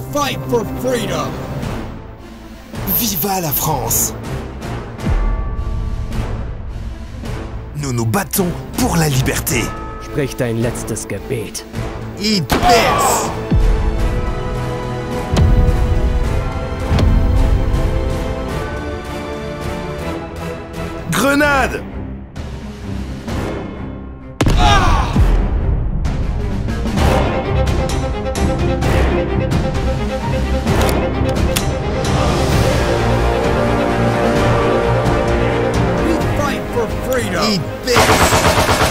fight for freedom! Viva la France! Nous nous battons pour la liberté. Sprich dein letztes Gebet. Eat this! Grenade! We fight for freedom! Eat this!